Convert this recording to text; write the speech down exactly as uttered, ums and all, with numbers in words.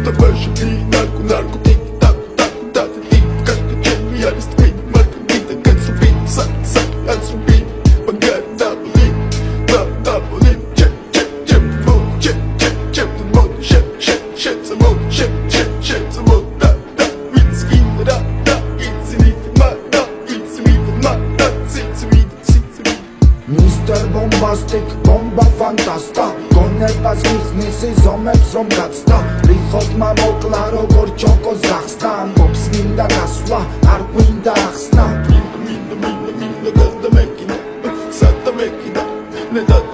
Давай живи, нарко, нарко, тик, так, так, да, ти, както че ми я листвит, марка, ти, така срубит, са, са, аз срубит, багар, да, боли, да, да, боли, че, че, че, мод, че, че, че, мод, че, че, че, за мод, че, че, че, за мод, да, да, it's in, да, да, it's in it, ма, да, it's in it, ма, да, it's in it, it's in it. Mister Bombastic, bomba fantasta გონებას მიზნისი ზომებს რომ გაცდა რიხოთმა მოკლა როგორ ჩოკოს გახსნა ამბობს მინდა გასვლა არ გვინდა ახსნა მინდა მინდა მინდა მინდა გადამეკიდა სად დამეკიდა ნედა